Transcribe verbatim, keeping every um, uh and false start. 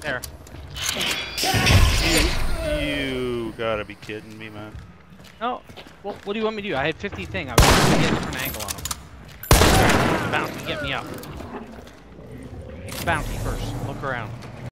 There. You gotta be kidding me, man. No. Well, what do you want me to do? I had fifty thing. I was trying to get a different angle on him. Bounty, get me up. Take the bounty first. Look around.